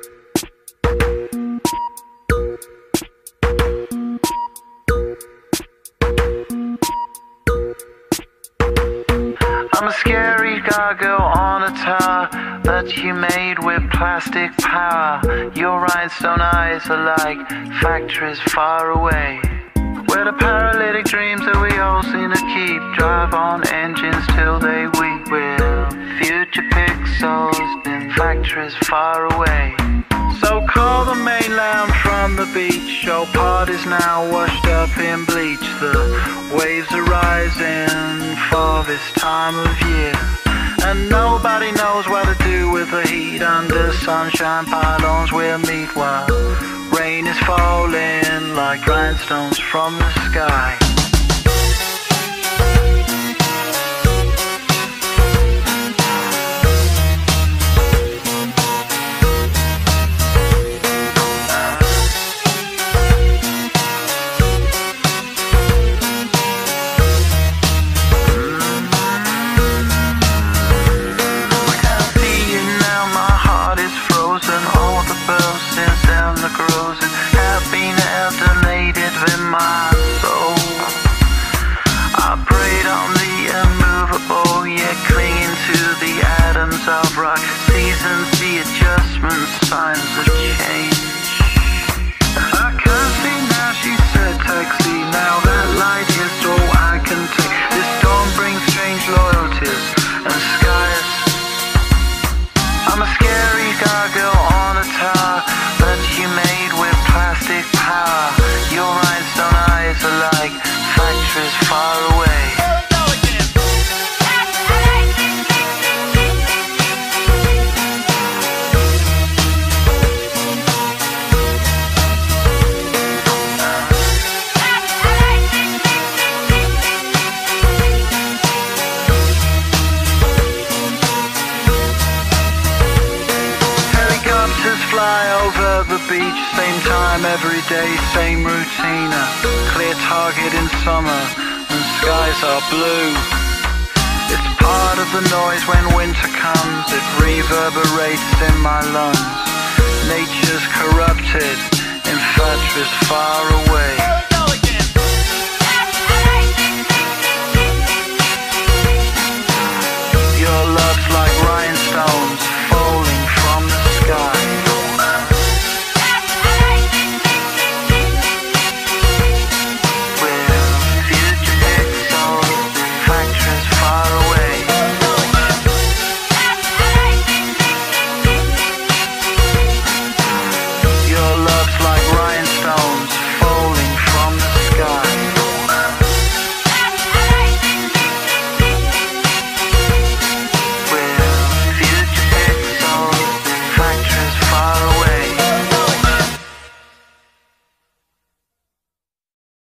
I'm a scary gargoyle on a tower that you made with plastic power. Your rhinestone eyes are like factories far away, where the paralytic dreams that we all seem to keep drive on engines till they weep. With future pixels in factories far away. So call the mainland from the beach. Your part is now washed up in bleach. The waves are rising for this time of year, and nobody knows what to do with the heat. Under sunshine pylons we'll meet while rain is falling like rhinestones from the sky. The growsin have been alternated with my soul. I prayed on the unmovable, yet clinging to the atoms of rock. Seasons, the adjustments, signs of change. I can't see now, she said taxi. Now that light is all I can take. This dawn brings strange loyalties and skies. I'm a scary gargoyle on a tower that you made with plastic power. Your rhinestone eyes are like factories far away. Fly over the beach, same time every day, same routine. A clear target in summer when skies are blue. It's part of the noise when winter comes. It reverberates in my lungs. Nature's corrupted in factories far away. Your love's like rhinestones